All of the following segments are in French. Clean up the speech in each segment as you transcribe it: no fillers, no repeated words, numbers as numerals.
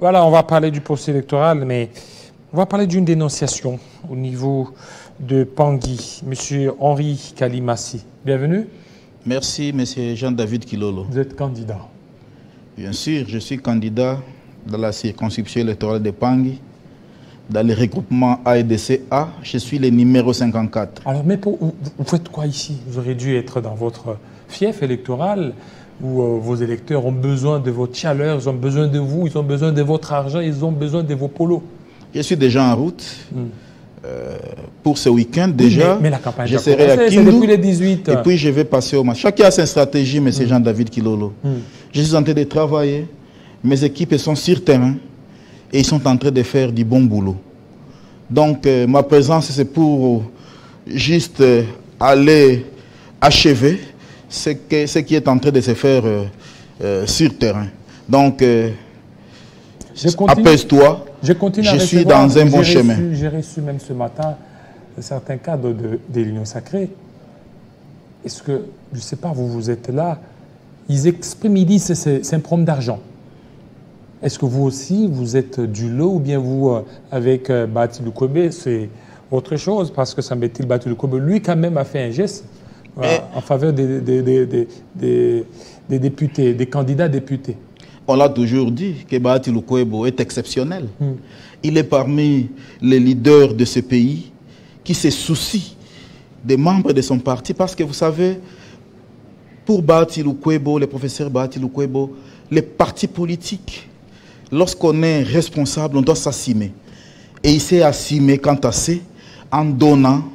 Voilà, on va parler du procès électoral, mais on va parler d'une dénonciation au niveau de Pangui. Monsieur Henri Kalimassi, bienvenue. Merci, monsieur Jean-David Kilolo. Vous êtes candidat? Bien sûr, je suis candidat dans la circonscription électorale de Pangui, dans le regroupement AEDC-A. Je suis le numéro 54. Alors, mais vous faites quoi ici? Vous auriez dû être dans votre fief électoral où vos électeurs ont besoin de votre chaleur, ils ont besoin de vous, ils ont besoin de votre argent, ils ont besoin de vos polos. Je suis déjà en route. Pour ce week-end déjà, mais la campagne je serai à Kindu depuis les 18. Et puis je vais passer au match. Chacun a sa stratégie, M. Jean-David Kilolo. Je suis en train de travailler, mes équipes sont sur terrain et ils sont en train de faire du bon boulot. Donc ma présence, c'est pour juste aller achever ce qui est en train de se faire sur terrain. Donc apaise-toi. Je suis dans un bon chemin. J'ai reçu même ce matin certains cadres de l'Union Sacrée. Est-ce que, je ne sais pas, vous êtes là, ils expriment, ils disent c'est un problème d'argent. Est-ce que vous aussi, vous êtes du lot ou bien vous, avec Bahati Lukwebe, c'est autre chose? Parce que ça m'est-il Bahati Lukwebe, lui quand même a fait un geste en faveur des députés, des candidats députés. On l'a toujours dit que Bahati Lukwebe est exceptionnel. Il est parmi les leaders de ce pays qui se soucient des membres de son parti. Parce que vous savez, pour Bahati Lukwebe, le professeur Bahati Lukwebe, les partis politiques, lorsqu'on est responsable, on doit s'assumer. Et il s'est assumé quant à ça en donnant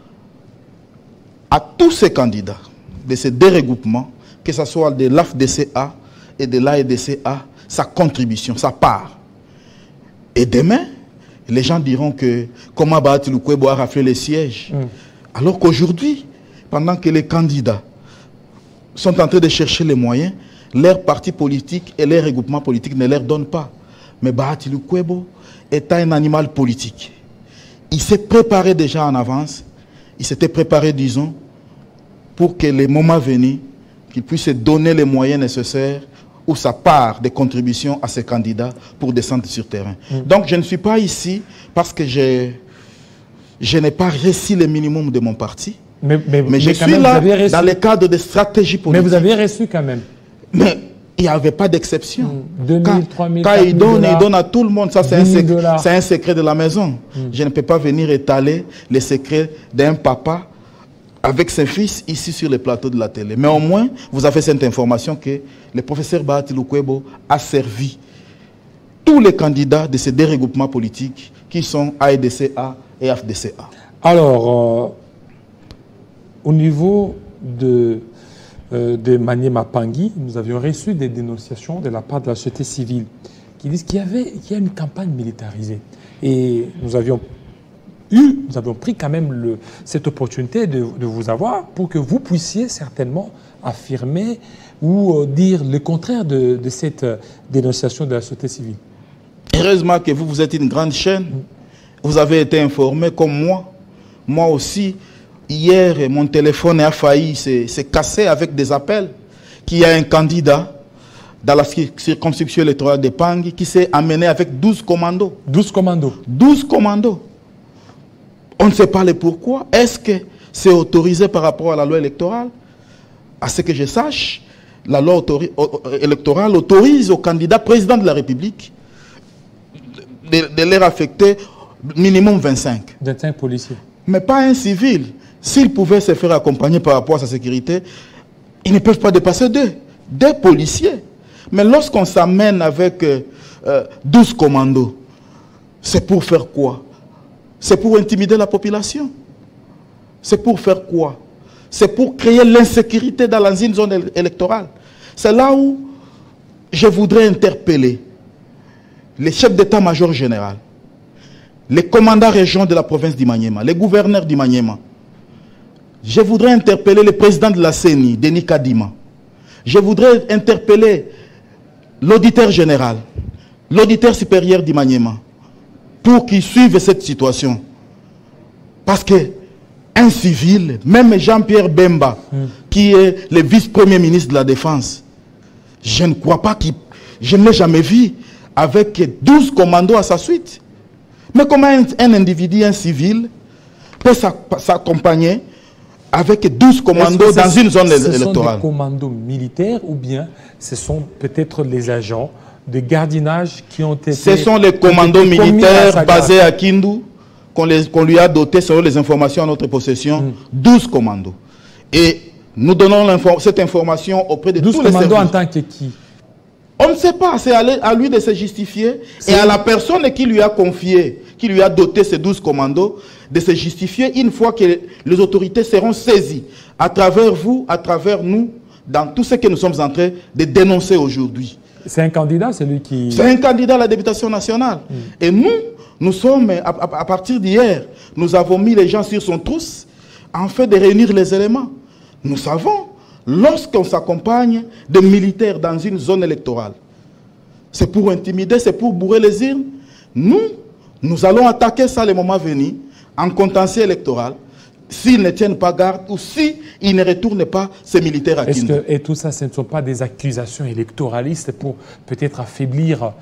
à tous ces candidats de ces deux regroupements, que ce soit de l'AFDCA et de l'AEDCA, sa contribution, sa part. Et demain, les gens diront que comment Bahati Lukwebe a raflé les sièges. Alors qu'aujourd'hui, pendant que les candidats sont en train de chercher les moyens, leurs partis politiques et leurs regroupements politiques ne leur donnent pas. Mais Bahati Lukwebe est un animal politique. Il s'est préparé déjà en avance, il s'était préparé, disons, pour que les moments venus, qu'il puisse donner les moyens nécessaires ou sa part de contribution à ces candidats pour descendre sur terrain. Donc je ne suis pas ici parce que je n'ai pas reçu le minimum de mon parti, mais je suis là dans le cadre de stratégie politique. Mais vous avez reçu quand même. Mais il n'y avait pas d'exception. 2 000, 3 000, quand il donne à tout le monde. Ça, c'est un secret de la maison. Je ne peux pas venir étaler les secrets d'un papa avec ses fils ici sur le plateau de la télé. Mais au moins, vous avez cette information que le professeur Bahati Lukwebe a servi tous les candidats de ces deux regroupements politiques qui sont AEDCA et AFDCA. Alors, au niveau de Maniema Pangui, nous avions reçu des dénonciations de la part de la société civile qui disent qu'il y a une campagne militarisée. Et nous avions pris quand même cette opportunité de vous avoir pour que vous puissiez certainement affirmer ou dire le contraire de cette dénonciation de la société civile. Heureusement que vous êtes une grande chaîne. Vous avez été informé comme moi. Moi aussi, hier, mon téléphone a failli se casser avec des appels qu'il y a un candidat dans la circonscription électorale de Pangui qui s'est amené avec 12 commandos. 12 commandos. 12 commandos. On ne sait pas le pourquoi. Est-ce que c'est autorisé par rapport à la loi électorale? À ce que je sache, la loi électorale autorise au candidat président de la République de leur affecter minimum 25. 25 policiers. Mais pas un civil. S'il pouvait se faire accompagner par rapport à sa sécurité, ils ne peuvent pas dépasser deux policiers. Mais lorsqu'on s'amène avec 12 commandos, c'est pour faire quoi? C'est pour intimider la population. C'est pour faire quoi? C'est pour créer l'insécurité dans une zone électorale. C'est là où je voudrais interpeller les chefs d'état-major général, les commandants régions de la province d'Imaniema, les gouverneurs d'Imaniema. Je voudrais interpeller le président de la CENI, Denis Kadima. Je voudrais interpeller l'auditeur général, l'auditeur supérieur d'Imaniema, pour qu'ils suivent cette situation. Parce que un civil, même Jean-Pierre Bemba, qui est le vice-premier ministre de la Défense, je ne crois pas je ne l'ai jamais vu avec 12 commandos à sa suite. Mais comment un individu, un civil, peut s'accompagner avec 12 commandos dans une zone électorale? Ce sont des commandos militaires ou bien ce sont peut-être les agents de gardiennage qui ont été... Ce sont les commandos militaires basés à Kindu qu'on lui a doté selon les informations à notre possession, 12 commandos. Et nous donnons cette information auprès de tous les services. 12 commandos en tant que qui? On ne sait pas, c'est à lui de se justifier et à la personne qui lui a confié, qui lui a doté ces 12 commandos, de se justifier une fois que les autorités seront saisies, à travers vous, à travers nous, dans tout ce que nous sommes en train de dénoncer aujourd'hui. C'est un candidat, c'est lui qui... C'est un candidat à la députation nationale. Et nous sommes, à partir d'hier, nous avons mis les gens sur son trousse, en fait de réunir les éléments. Nous savons, lorsqu'on s'accompagne de militaires dans une zone électorale, c'est pour intimider, c'est pour bourrer les urnes. Nous allons attaquer ça le moment venu, en contentieux électoral, s'ils ne tiennent pas garde ou s'ils ne retournent pas ces militaires à Kindu. Et tout ça, ce ne sont pas des accusations électoralistes pour peut-être affaiblir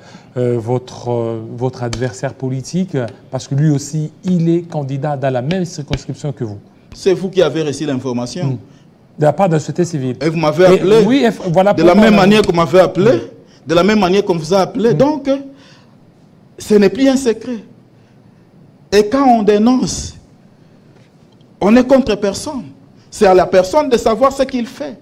votre adversaire politique, parce que lui aussi, il est candidat dans la même circonscription que vous. C'est vous qui avez reçu l'information. De la part de la société civile. Et vous m'avez appelé. Oui, voilà de la même manière que vous m'avez appelé, de la même manière qu'on vous a appelé. Donc, ce n'est plus un secret. Et quand on dénonce, on est contre personne. C'est à la personne de savoir ce qu'il fait.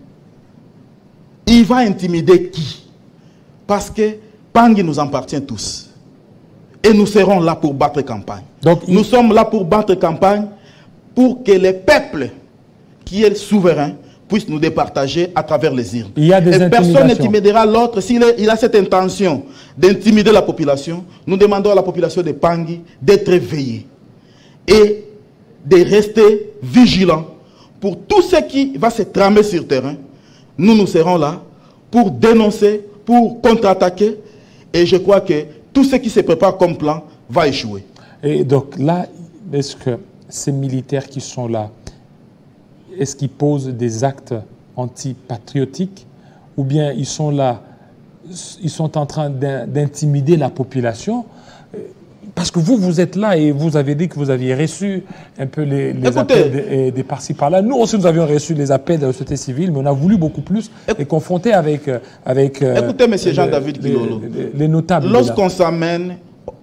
Il va intimider qui? Parce que Pangui nous appartient tous. Et nous serons là pour battre campagne. Donc, nous sommes là pour battre campagne pour que les peuples qui est souverain puisse nous départager à travers les urnes. Il y a des et personne n'intimidera l'autre. S'il a cette intention d'intimider la population, nous demandons à la population de Pangui d'être veillée et de rester vigilants pour tout ce qui va se tramer sur le terrain. Nous serons là pour dénoncer, pour contre-attaquer, et je crois que tout ce qui se prépare comme plan va échouer. Et donc là, est-ce que ces militaires qui sont là, est-ce qu'ils posent des actes antipatriotiques ou bien ils sont là, ils sont en train d'intimider la population? Parce que vous êtes là et vous avez dit que vous aviez reçu un peu les appels des par-ci par-là. Nous aussi, nous avions reçu les appels de la société civile, mais on a voulu beaucoup plus et confronter avec écoutez, M. Jean-David Kilolo, les notables. Lorsqu'on s'amène,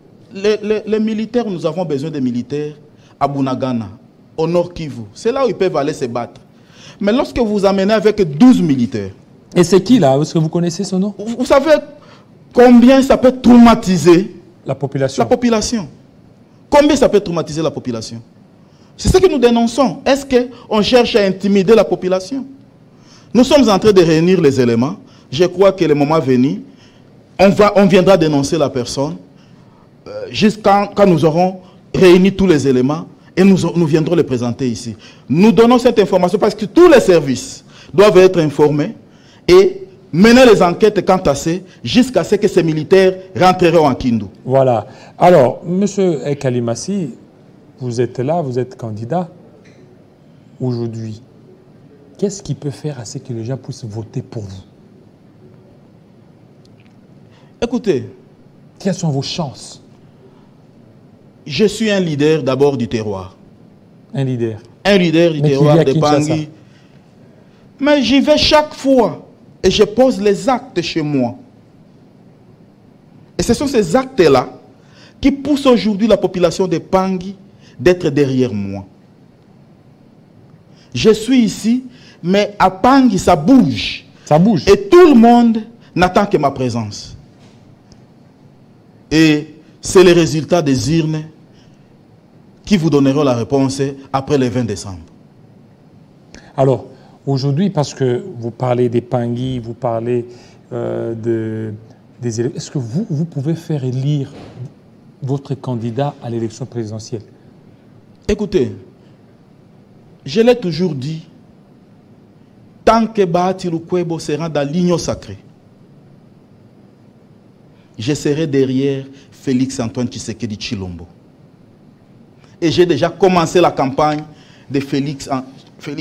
les militaires, nous avons besoin des militaires à Bunagana, au Nord Kivu. C'est là où ils peuvent aller se battre. Mais lorsque vous amenez avec 12 militaires... Et c'est qui là? Est-ce que vous connaissez son nom? Vous savez combien ça peut traumatiser la population? La population. Combien ça peut traumatiser la population? C'est ce que nous dénonçons. Est-ce qu'on cherche à intimider la population? Nous sommes en train de réunir les éléments. Je crois que le moment venu, on viendra dénoncer la personne jusqu'à quand nous aurons réuni tous les éléments. Et nous viendrons les présenter ici. Nous donnons cette information parce que tous les services doivent être informés et mener les enquêtes quant à ces, jusqu'à ce que ces militaires rentreront en Kindu. Voilà. Alors, M. Kalimassi, vous êtes là, vous êtes candidat. Aujourd'hui, qu'est-ce qui peut faire à ce que les gens puissent voter pour vous? Écoutez. Quelles sont vos chances? Je suis un leader d'abord du terroir. Un leader? Un leader du terroir de Pangui. Mais j'y vais chaque fois et je pose les actes chez moi. Et ce sont ces actes-là qui poussent aujourd'hui la population de Pangui d'être derrière moi. Je suis ici, mais à Pangui, ça bouge. Ça bouge. Et tout le monde n'attend que ma présence. Et c'est le résultat des urnes qui vous donneront la réponse après le 20 décembre. Alors, aujourd'hui, parce que vous parlez des Pangui, vous parlez des élections, est-ce que vous pouvez faire élire votre candidat à l'élection présidentielle? Écoutez, je l'ai toujours dit, tant que Bahati Lukwebo sera dans l'union sacrée, je serai derrière Félix-Antoine Tshisekedi Tshilombo. Et j'ai déjà commencé la campagne de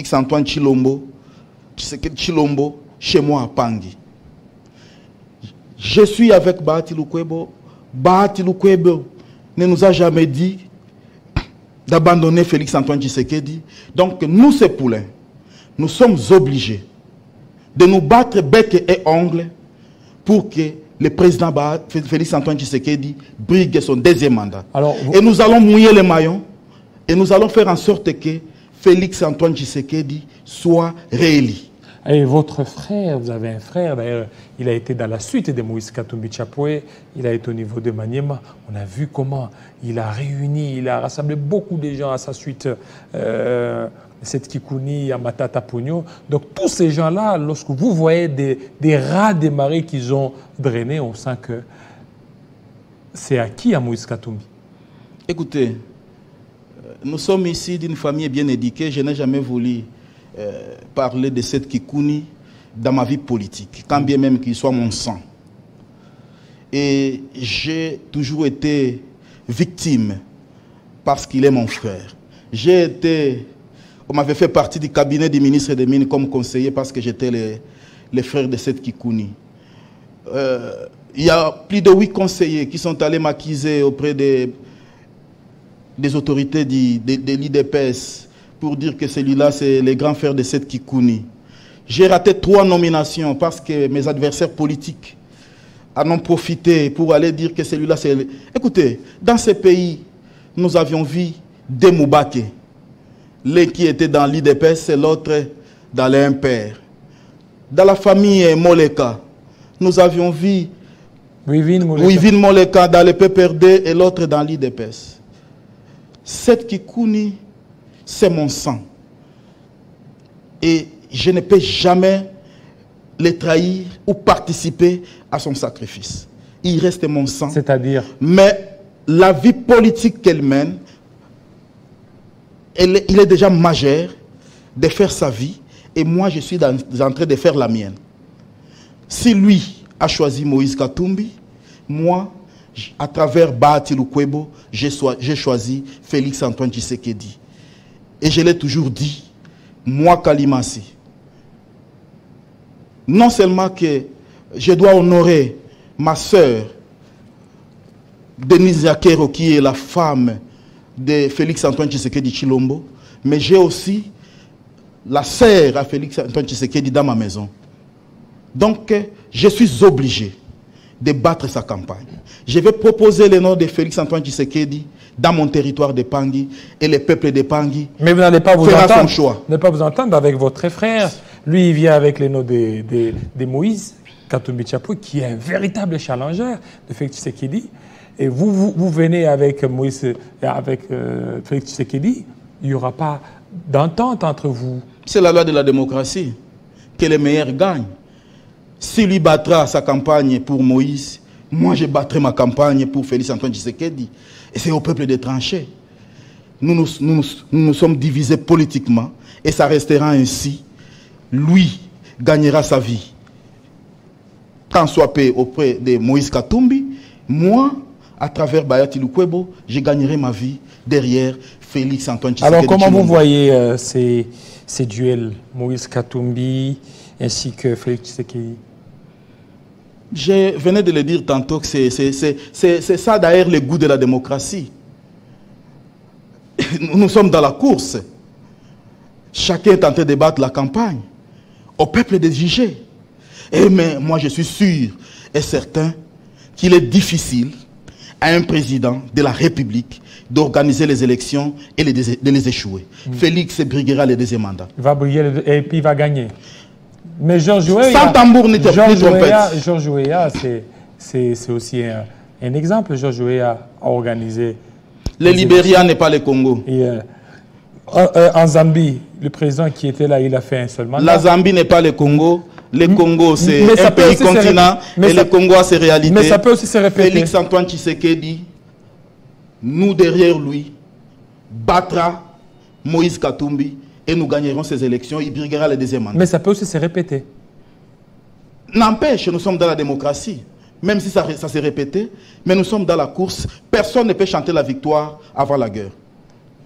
Félix-Antoine Tshisekedi Tshilombo chez moi à Pangui. Je suis avec Bahati Lukwebo. Bahati Lukwebo ne nous a jamais dit d'abandonner Félix-Antoine Tshisekedi. Donc nous, ces poulains, nous sommes obligés de nous battre bec et ongles pour que le président Félix-Antoine Tshisekedi brigue son deuxième mandat. Alors, et nous allons mouiller les maillons et nous allons faire en sorte que Félix-Antoine Tshisekedi soit réélu. Et votre frère, vous avez un frère, d'ailleurs, il a été dans la suite de Moïse Katumbi Chapwe, il a été au niveau de Maniema. On a vu comment il a réuni, il a rassemblé beaucoup de gens à sa suite, cette Kikouni, Amatata Pogno. Donc tous ces gens-là, lorsque vous voyez des rats démarrer qu'ils ont drainés, on sent que c'est acquis à Moïse Katumbi. Écoutez, nous sommes ici d'une famille bien éduquée, je n'ai jamais voulu parler de cette Kikouni dans ma vie politique, quand bien même qu'il soit mon sang. Et j'ai toujours été victime parce qu'il est mon frère. On m'avait fait partie du cabinet du ministre des Mines comme conseiller parce que j'étais le frère de cette Kikouni. Il y a plus de 8 conseillers qui sont allés m'accuser auprès des autorités de l'IDPS pour dire que celui-là, c'est le grand frère de cette Kikouni. J'ai raté 3 nominations parce que mes adversaires politiques en ont profité pour aller dire que celui-là, c'est... Écoutez, dans ce pays, nous avions vu deux Moubake. L'un qui était dans l'IDPS et l'autre dans l'Impère. Dans la famille Moleka, nous avions vu Wivine Moleka dans le PPRD et l'autre dans l'IDPS. Cette Kikouni, c'est mon sang. Et je ne peux jamais le trahir ou participer à son sacrifice. Il reste mon sang. C'est-à-dire? Mais la vie politique qu'elle mène, il est déjà majeur de faire sa vie et moi je suis en train de faire la mienne. Si lui a choisi Moïse Katumbi, moi, à travers Bahati Lukwebo, j'ai choisi Félix-Antoine Tshisekedi. Et je l'ai toujours dit, moi Kalimasi, non seulement que je dois honorer ma sœur, Denise Yakero, qui est la femme de Félix-Antoine Tshisekedi Chilombo, mais j'ai aussi la sœur à Félix-Antoine Tshisekedi dans ma maison. Donc, je suis obligé de battre sa campagne. Je vais proposer le nom de Félix-Antoine Tshisekedi dans mon territoire de Pangui et le peuple de Pangui. Mais vous n'allez pas vous entendre son choix. Ne pas vous entendre avec votre frère. Lui, il vient avec le nom de Moïse Katumbi Chapwe, qui est un véritable challenger de Félix Tshisekedi. Et vous venez avec Moïse, avec Félix Tshisekedi, il n'y aura pas d'entente entre vous. C'est la loi de la démocratie, que les meilleurs gagnent. Si lui battra sa campagne pour Moïse, moi je battrai ma campagne pour Félix-Antoine Tshisekedi. Et c'est au peuple de trancher. Nous nous sommes divisés politiquement et ça restera ainsi. Lui gagnera sa vie. Tant soit peu auprès de Moïse Katumbi, moi, à travers Bahati Lukwebo, je gagnerai ma vie derrière Félix-Antoine Tshisekedi. Alors comment vous voyez ces duels, Moïse Katumbi ainsi que Félix Tshisekedi? Je venais de le dire tantôt que c'est ça d'ailleurs le goût de la démocratie. Nous sommes dans la course. Chacun est en train de battre la campagne. Au peuple de juger. Mais moi je suis sûr et certain qu'il est difficile à un président de la République d'organiser les élections et de les échouer. Félix briguera le deuxième mandat. Il va briguer et puis il va gagner. Mais Georges Weah, sans tambour ni trompette. Georges Weah, c'est aussi un exemple. Georges Weah a organisé. Le Libéria n'est pas le Congo. Et, en Zambie, le président qui était là, il a fait un seul mandat. La Zambie n'est pas le Congo. Le Congo, c'est un pays continent et le Congo a ses réalités. Mais ça peut aussi se répéter. Félix-Antoine Tshisekedi, nous derrière lui, battra Moïse Katumbi et nous gagnerons ces élections. Il briguera le deuxième mandat. Mais ça peut aussi se répéter. N'empêche, nous sommes dans la démocratie. Même si ça s'est répété, mais nous sommes dans la course. Personne ne peut chanter la victoire avant la guerre.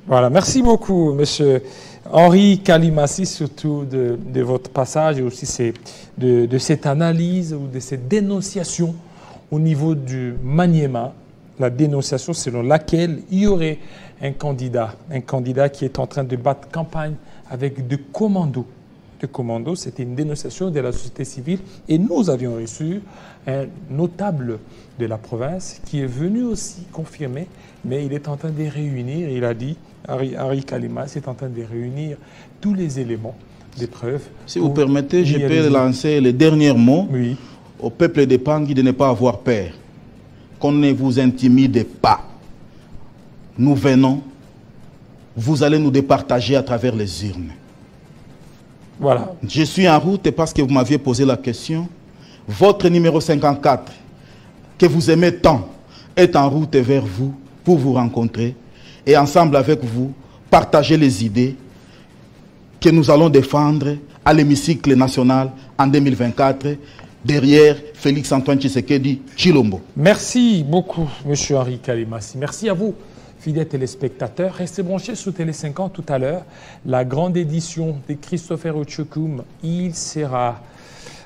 Voilà, merci beaucoup, monsieur Henri Kalimassi, surtout de votre passage et aussi de cette analyse ou de cette dénonciation au niveau du Maniema, la dénonciation selon laquelle il y aurait un candidat qui est en train de battre campagne avec des commandos. Des commandos, c'était une dénonciation de la société civile et nous avions reçu un notable de la province qui est venu aussi confirmer, mais il est en train de réunir, il a dit, Henri Kalimassi est en train de réunir tous les éléments des preuves. Si vous permettez, je peux lancer les derniers mots au peuple de Pangui de ne pas avoir peur. Qu'on ne vous intimide pas. Nous venons, vous allez nous départager à travers les urnes. Voilà. Je suis en route parce que vous m'aviez posé la question. Votre numéro 54, que vous aimez tant, est en route vers vous pour vous rencontrer et ensemble avec vous, partager les idées que nous allons défendre à l'hémicycle national en 2024 derrière Félix-Antoine Tshisekedi Tshilombo. Merci beaucoup, M. Henri Kalimassi. Merci à vous, fidèles téléspectateurs. Restez branchés sur Télé 50 tout à l'heure. La grande édition de Christopher Ochokum, il sera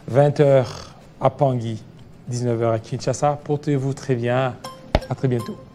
20h à Pangui, 19h à Kinshasa. Portez-vous très bien. À très bientôt.